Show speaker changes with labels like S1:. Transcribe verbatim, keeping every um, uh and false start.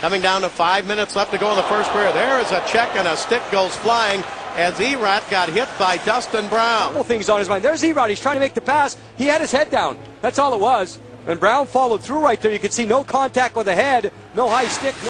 S1: Coming down to five minutes left to go in the first period. There is a check and a stick goes flying as Erat got hit by Dustin Brown.
S2: A couple things on his mind. There's Erat. He's trying to make the pass. He had his head down. That's all it was. And Brown followed through right there. You could see no contact with the head, no high stick.